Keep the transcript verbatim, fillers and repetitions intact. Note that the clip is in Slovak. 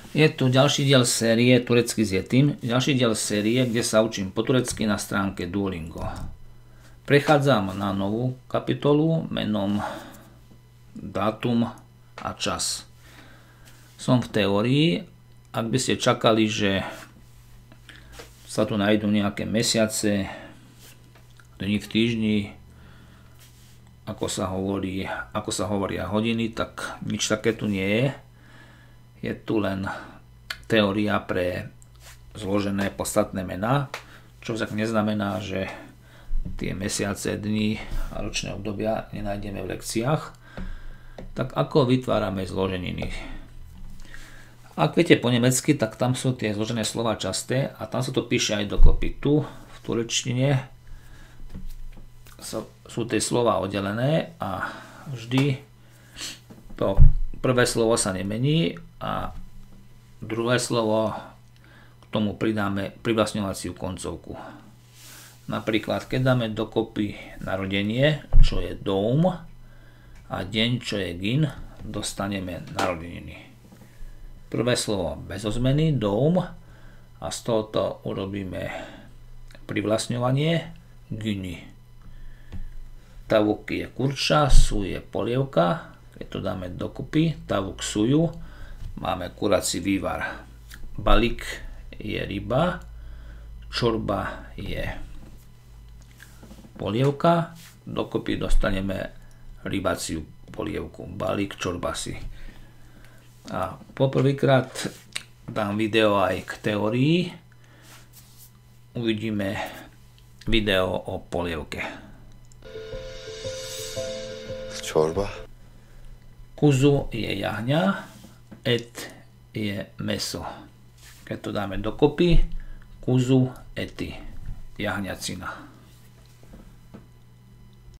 Je tu ďalší diel série Turecky s Yetim, ďalší diel série, kde sa učím po turecky na stránke Duolingo. Prechádzam na novú kapitolu menom dátum a čas. Som v teórii, ak by ste čakali, že sa tu nájdú nejaké mesiace, dni v týždni, ako sa hovorí, ako sa hovoria hodiny, tak nič také tu nie je. Je tu len teória pre zložené podstatné mená, čo však neznamená, že tie mesiace, dni a ročné obdobia nenájdeme v lekciách. Tak ako vytvárame zloženiny? Ak viete po nemecky, tak tam sú tie zložené slova časté a tam sa to píše aj dokopy. Tu v turečtine sú tie slova oddelené a vždy to prvé slovo sa nemení a druhé slovo k tomu pridáme privlastňovaciu koncovku. Napríklad, keď dáme dokopy narodenie, čo je dom, a deň, čo je gin, dostaneme narodeniny. Prvé slovo bez zmeny, dom, a z tohoto urobíme privlastňovanie, gini. Tavuk je kurča, su je polievka, keď to dáme dokopy, tavuk suju, máme kurací vývar. Balík je ryba, čorba je polievka, dokopy dostaneme rybaciu polievku. Balík čorbasi. A poprvýkrát dám video aj k teórii. Uvidíme video o polievke. Čorba. Kuzu je jahňa, et je meso. Keď to dáme dokopy, kuzu eti, jahňacina.